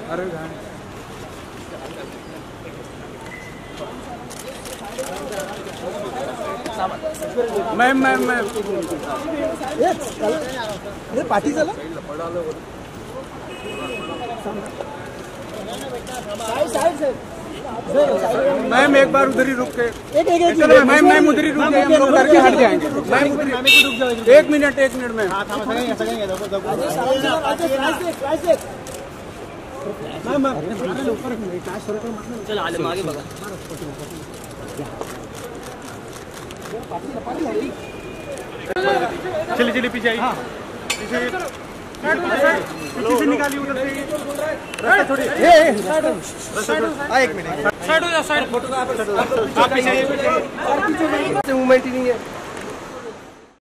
अरे मैम ये पार्टी चला मैम एक बार उधर ही रुक के मैम उधर ही रुक के हम लोग करके हट जाएंगे। मैम एक मिनट मैम चलो आगे बघा चलिए पीछे आई पीछे से निकाली उधर से रास्ता छोड़िए। एक मिनट साइड हो जा साइड फोटो आप पीछे मूवमेंट ही नहीं है।